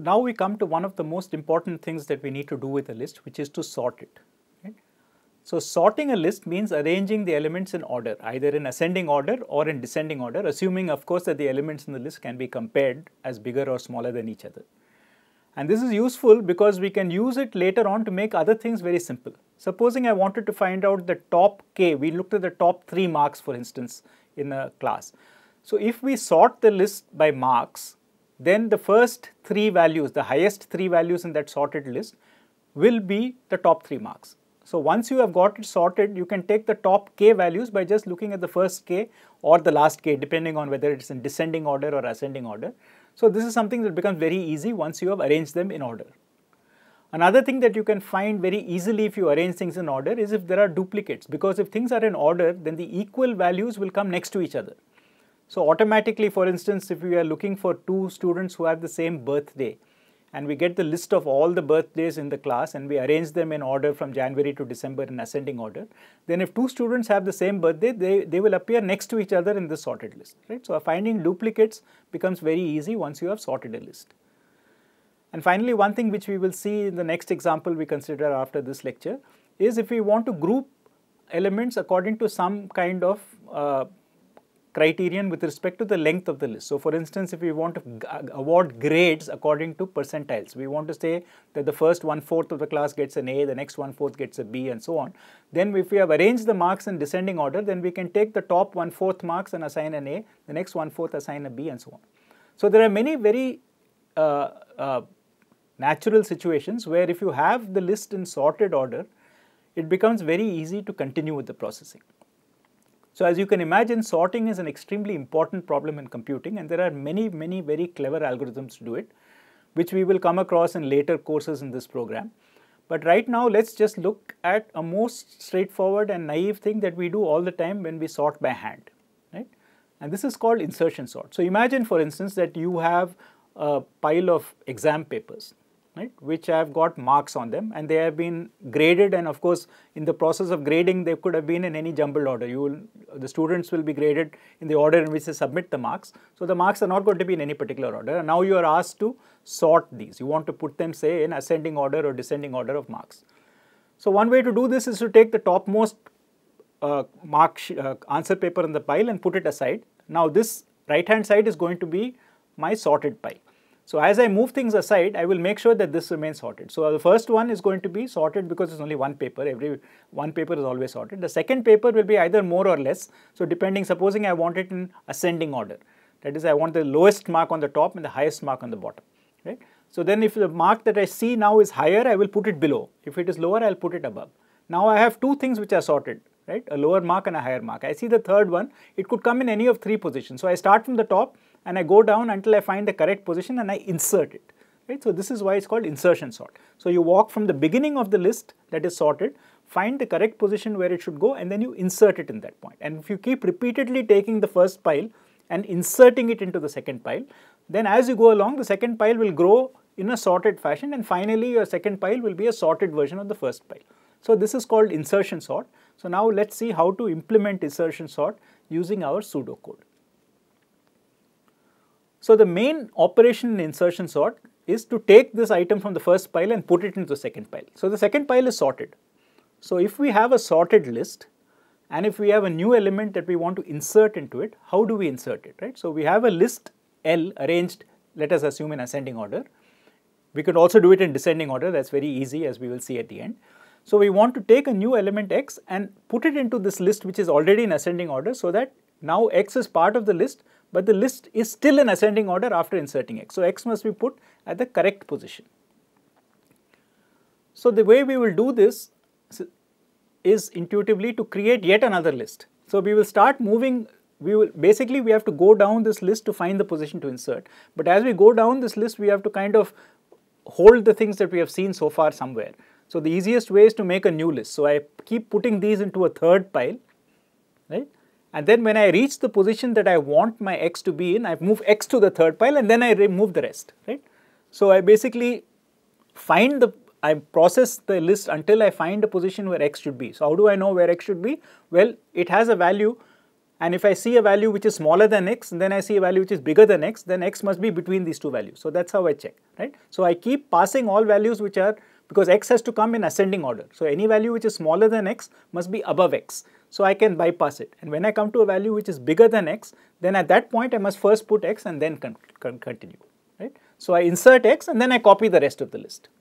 now we come to one of the most important things that we need to do with a list, which is to sort it. Right? So sorting a list means arranging the elements in order, either in ascending order or in descending order, assuming of course that the elements in the list can be compared as bigger or smaller than each other. And this is useful because we can use it later on to make other things very simple. Supposing I wanted to find out the top k, we looked at the top 3 marks for instance in a class. So if we sort the list by marks, then the first 3 values, the highest 3 values in that sorted list will be the top 3 marks. So once you have got it sorted, you can take the top k values by just looking at the first k or the last k, depending on whether it's in descending order or ascending order. So this is something that becomes very easy once you have arranged them in order. Another thing that you can find very easily if you arrange things in order is if there are duplicates, because if things are in order, then the equal values will come next to each other. So automatically, for instance, if we are looking for 2 students who have the same birthday, and we get the list of all the birthdays in the class and we arrange them in order from January to December in ascending order, then if 2 students have the same birthday, they will appear next to each other in this sorted list. Right? So finding duplicates becomes very easy once you have sorted a list. And finally, one thing which we will see in the next example we consider after this lecture is if we want to group elements according to some kind of criterion with respect to the length of the list. So for instance, if we want to award grades according to percentiles, we want to say that the first 1/4 of the class gets an A, the next 1/4 gets a B, and so on. Then if we have arranged the marks in descending order, then we can take the top 1/4 marks and assign an A, the next 1/4 assign a B, and so on. So there are many very natural situations where if you have the list in sorted order, it becomes very easy to continue with the processing. So as you can imagine, sorting is an extremely important problem in computing, and there are many very clever algorithms to do it, which we will come across in later courses in this program. But right now, let's just look at a most straightforward and naive thing that we do all the time when we sort by hand, right? And this is called insertion sort. So imagine, for instance, that you have a pile of exam papers, right, which have got marks on them, and they have been graded, and of course in the process of grading they could have been in any jumbled order. The students will be graded in the order in which they submit the marks. So the marks are not going to be in any particular order, and now you are asked to sort these. You want to put them, say, in ascending order or descending order of marks. So one way to do this is to take the topmost answer paper in the pile and put it aside. Now this right hand side is going to be my sorted pile. So as I move things aside, I will make sure that this remains sorted. So the first one is going to be sorted because it's only one paper. Every one paper is always sorted. The second paper will be either more or less. So depending, supposing I want it in ascending order. That is, I want the lowest mark on the top and the highest mark on the bottom. Right? So then if the mark that I see now is higher, I will put it below. If it is lower, I will put it above. Now I have 2 things which are sorted, right? A lower mark and a higher mark. I see the third one. It could come in any of 3 positions. So I start from the top and I go down until I find the correct position and I insert it. Right? So this is why it's called insertion sort. So you walk from the beginning of the list that is sorted, find the correct position where it should go, and then you insert it in that point. And if you keep repeatedly taking the first pile and inserting it into the second pile, then as you go along, the second pile will grow in a sorted fashion, and finally your second pile will be a sorted version of the first pile. So this is called insertion sort. So now let's see how to implement insertion sort using our pseudocode. So the main operation in insertion sort is to take this item from the first pile and put it into the second pile. So the second pile is sorted. So if we have a sorted list, and if we have a new element that we want to insert into it, how do we insert it, right? So we have a list L arranged, let us assume, in ascending order. We could also do it in descending order. That's very easy, as we will see at the end. So we want to take a new element x and put it into this list which is already in ascending order, so that now x is part of the list, but the list is still in ascending order after inserting x. So x must be put at the correct position. So the way we will do this is intuitively to create yet another list. So we will start moving, we have to go down this list to find the position to insert. But as we go down this list, we have to kind of hold the things that we have seen so far somewhere. So the easiest way is to make a new list. So I keep putting these into a third pile, right? And then when I reach the position that I want my x to be in, I move x to the third pile and then I remove the rest, right? So I basically I process the list until I find a position where x should be. So how do I know where x should be? Well, it has a value and if I see a value which is smaller than x, and then I see a value which is bigger than x, then x must be between these two values. So that's how I check, right? So I keep passing all values which are, because x has to come in ascending order. So any value which is smaller than x must be above x. So I can bypass it. And when I come to a value which is bigger than x, then at that point I must first put x and then continue, right? So I insert x and then I copy the rest of the list.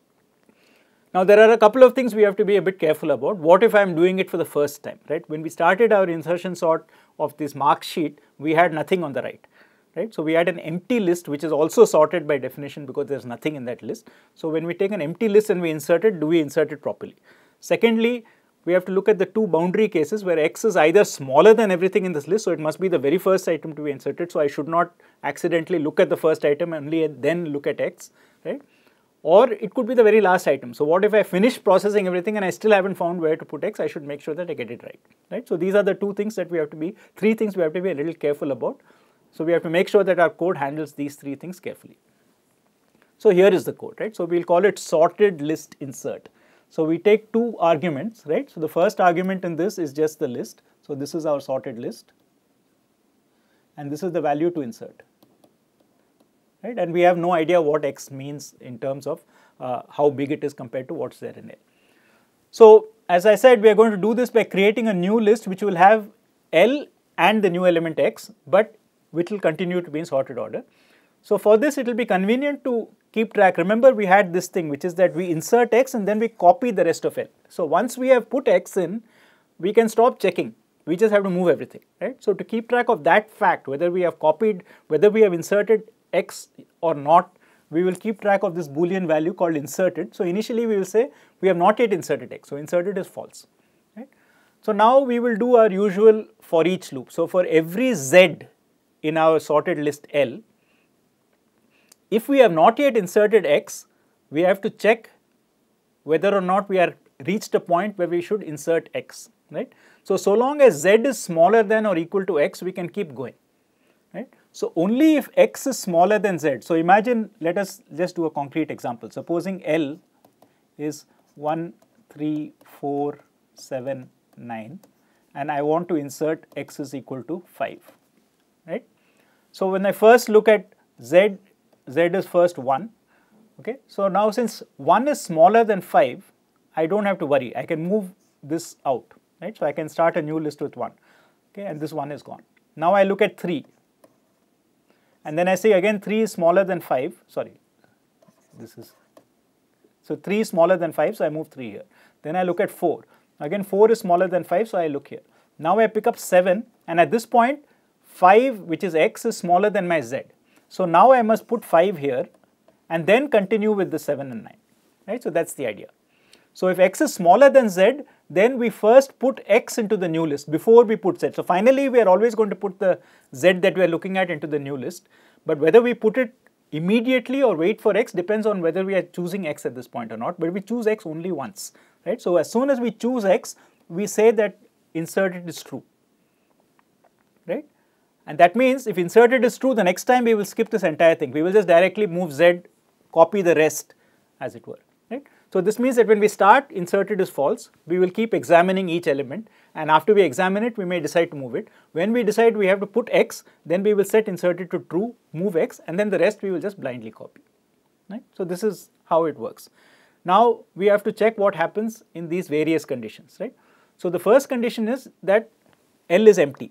Now there are a couple of things we have to be a bit careful about. What if I am doing it for the first time, right? When we started our insertion sort of this mark sheet, we had nothing on the right, right? So we had an empty list which is also sorted by definition because there is nothing in that list. So when we take an empty list and we insert it, do we insert it properly? Secondly, we have to look at the two boundary cases where x is either smaller than everything in this list, so it must be the very first item to be inserted. So I should not accidentally look at the first item and only then look at x, right? Or it could be the very last item. So what if I finish processing everything and I still haven't found where to put x? I should make sure that I get it right, right? So these are the two things that we have to be, three things we have to be a little careful about. So we have to make sure that our code handles these three things carefully. So here is the code, right? So we'll call it sorted list insert. So we take two arguments, right? So the first argument in this is just the list. So this is our sorted list, and this is the value to insert. Right? And we have no idea what x means in terms of how big it is compared to what's there in L. So as I said, we are going to do this by creating a new list which will have L and the new element x, but which will continue to be in sorted order. So for this, it will be convenient to keep track. Remember, we had this thing which is that we insert x and then we copy the rest of L. So once we have put x in, we can stop checking. We just have to move everything, right? So to keep track of that fact, whether we have copied, whether we have inserted x or not, we will keep track of this Boolean value called inserted. So initially we will say we have not yet inserted x, so inserted is false, right? So now we will do our usual for each loop. So for every z in our sorted list L, if we have not yet inserted x, we have to check whether or not we are reached a point where we should insert x, right? So long as z is smaller than or equal to x, we can keep going, right? So only if x is smaller than z. So imagine, let us just do a concrete example. Supposing L is 1, 3, 4, 7, 9, and I want to insert x is equal to 5, right? So when I first look at z, z is first 1, okay? So now since 1 is smaller than 5, I don't have to worry. I can move this out, right? So I can start a new list with 1, okay? And this 1 is gone. Now I look at 3. And then I say again 3 is smaller than 5, sorry, this is, so 3 is smaller than 5, so I move 3 here. Then I look at 4, again 4 is smaller than 5, so I look here. Now I pick up 7, and at this point 5, which is x, is smaller than my z. So now I must put 5 here and then continue with the 7 and 9, right? So that's the idea. So if x is smaller than z, then we first put x into the new list before we put z. So finally, we are always going to put the z that we are looking at into the new list. But whether we put it immediately or wait for x depends on whether we are choosing x at this point or not. But we choose x only once, right? So as soon as we choose x, we say that inserted is true, right? And that means if inserted is true, the next time we will skip this entire thing. We will just directly move z, copy the rest, as it were, right? So this means that when we start inserted is false, we will keep examining each element, and after we examine it, we may decide to move it. When we decide we have to put x, then we will set inserted to true, move x, and then the rest we will just blindly copy, right? So this is how it works. Now we have to check what happens in these various conditions, right? So the first condition is that L is empty.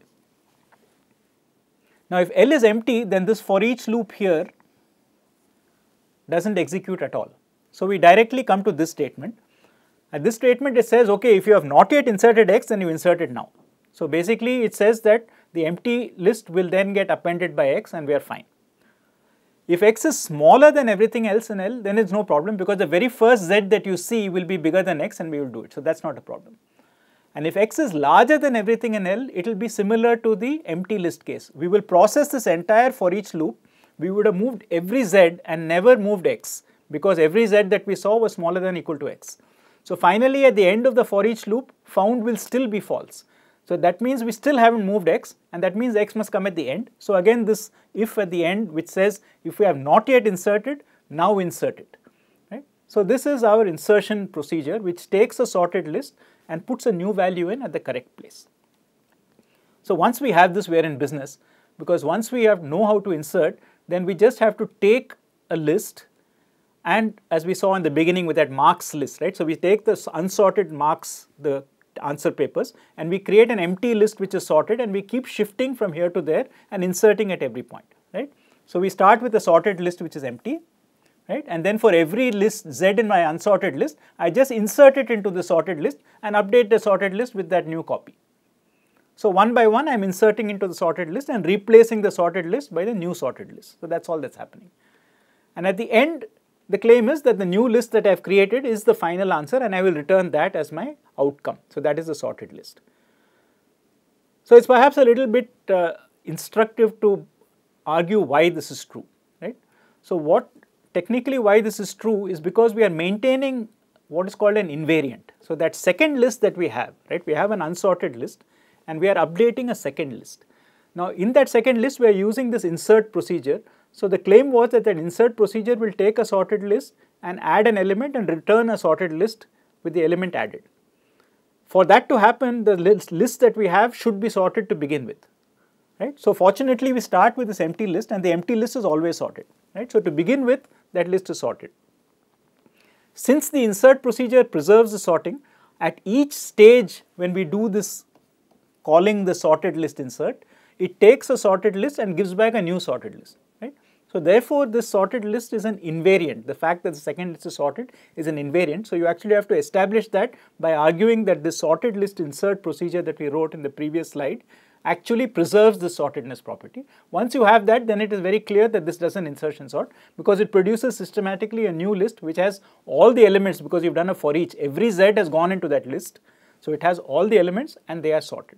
Now if L is empty, then this for each loop here doesn't execute at all. So we directly come to this statement. At this statement it says, okay, if you have not yet inserted x, then you insert it now. So basically it says that the empty list will then get appended by x and we are fine. If x is smaller than everything else in L, then it's no problem because the very first z that you see will be bigger than x and we will do it. So that's not a problem. And if x is larger than everything in L, it will be similar to the empty list case. We will process this entire for each loop. We would have moved every z and never moved x, because every z that we saw was smaller than or equal to x. So finally at the end of the for each loop, found will still be false. So that means we still haven't moved x, and that means x must come at the end. So again this if at the end which says if we have not yet inserted, now insert it, right? So this is our insertion procedure which takes a sorted list and puts a new value in at the correct place. So once we have this, we are in business, because once we know how to insert, then we just have to take a list, and as we saw in the beginning with that marks list, right? So we take the unsorted marks, the answer papers, and we create an empty list which is sorted, and we keep shifting from here to there and inserting at every point, right? So we start with a sorted list which is empty, right? And then for every list Z in my unsorted list, I just insert it into the sorted list and update the sorted list with that new copy. So one by one, I am inserting into the sorted list and replacing the sorted list by the new sorted list. So that's all that's happening. And at the end, the claim is that the new list that I have created is the final answer, and I will return that as my outcome. So that is the sorted list. So it's perhaps a little bit instructive to argue why this is true, right? So technically why this is true is because we are maintaining what is called an invariant. So that second list that we have, right? We have an unsorted list, and we are updating a second list. Now in that second list, we are using this insert procedure. So the claim was that that insert procedure will take a sorted list and add an element and return a sorted list with the element added. For that to happen, the list that we have should be sorted to begin with, right? So fortunately, we start with this empty list, and the empty list is always sorted, right? So to begin with, that list is sorted. Since the insert procedure preserves the sorting, at each stage when we do this calling the sorted list insert, it takes a sorted list and gives back a new sorted list, right? So therefore, this sorted list is an invariant. The fact that the second list is sorted is an invariant. So you actually have to establish that by arguing that this sorted list insert procedure that we wrote in the previous slide actually preserves the sortedness property. Once you have that, then it is very clear that this doesn't insertion sort, because it produces systematically a new list which has all the elements, because you've done a for each. Every Z has gone into that list. So it has all the elements and they are sorted.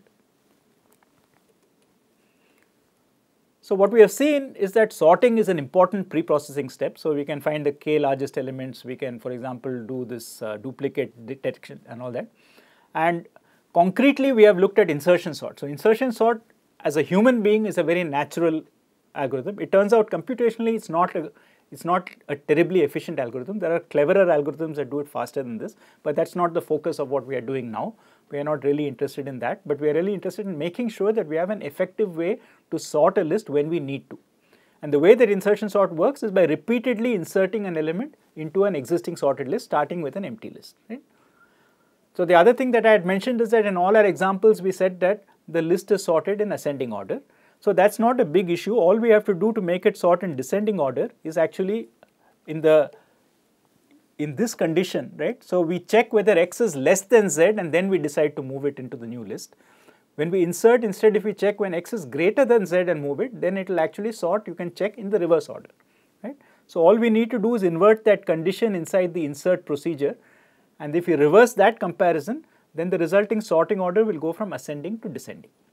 So what we have seen is that sorting is an important pre-processing step. So we can find the k largest elements. We can, for example, do this duplicate detection and all that. And concretely, we have looked at insertion sort. So insertion sort as a human being is a very natural algorithm. It turns out computationally it's not a terribly efficient algorithm. There are cleverer algorithms that do it faster than this, but that's not the focus of what we are doing now. We are not really interested in that, but we are really interested in making sure that we have an effective way to sort a list when we need to. And the way that insertion sort works is by repeatedly inserting an element into an existing sorted list, starting with an empty list, right? So the other thing that I had mentioned is that in all our examples, we said that the list is sorted in ascending order. So that's not a big issue. All we have to do to make it sort in descending order is actually in this condition, right? So we check whether x is less than z, and then we decide to move it into the new list. When we insert, instead if we check when x is greater than z and move it, then it will actually sort, you can check in the reverse order, right? So all we need to do is invert that condition inside the insert procedure, and if we reverse that comparison, then the resulting sorting order will go from ascending to descending.